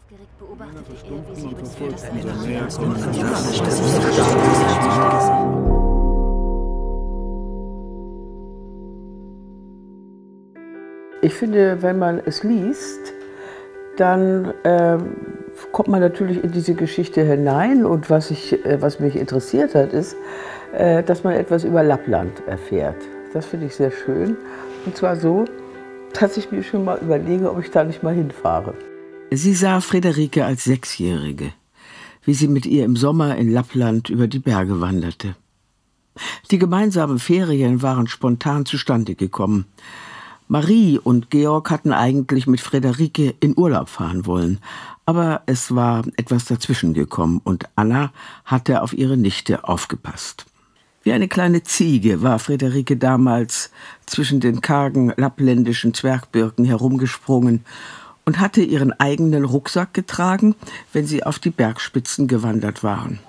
Aufgeregt beobachtete er, wie sie über das Feld Ich finde, wenn man es liest, dann kommt man natürlich in diese Geschichte hinein. Und was mich interessiert hat, ist, dass man etwas über Lappland erfährt. Das finde ich sehr schön. Und zwar so, dass ich mir schon mal überlege, ob ich da nicht mal hinfahre. Sie sah Friederike als Sechsjährige, wie sie mit ihr im Sommer in Lappland über die Berge wanderte. Die gemeinsamen Ferien waren spontan zustande gekommen. Marie und Georg hatten eigentlich mit Friederike in Urlaub fahren wollen, aber es war etwas dazwischen gekommen und Anna hatte auf ihre Nichte aufgepasst. Wie eine kleine Ziege war Friederike damals zwischen den kargen lappländischen Zwergbirken herumgesprungen und hatte ihren eigenen Rucksack getragen, wenn sie auf die Bergspitzen gewandert waren.